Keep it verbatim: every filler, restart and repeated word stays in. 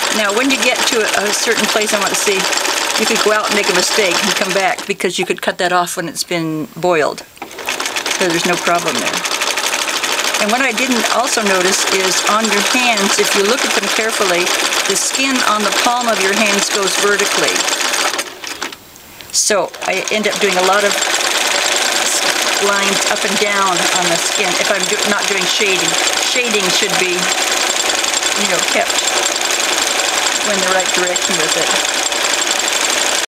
Now when you get to a, a certain place I want to see, you could go out and make a mistake and come back because you could cut that off when it's been boiled. So there's no problem there. And what I didn't also notice is on your hands, if you look at them carefully, the skin on the palm of your hands goes vertically. So I end up doing a lot of lines up and down on the skin if I'm do not doing shading. Shading should be, you know, kept in the right direction with it.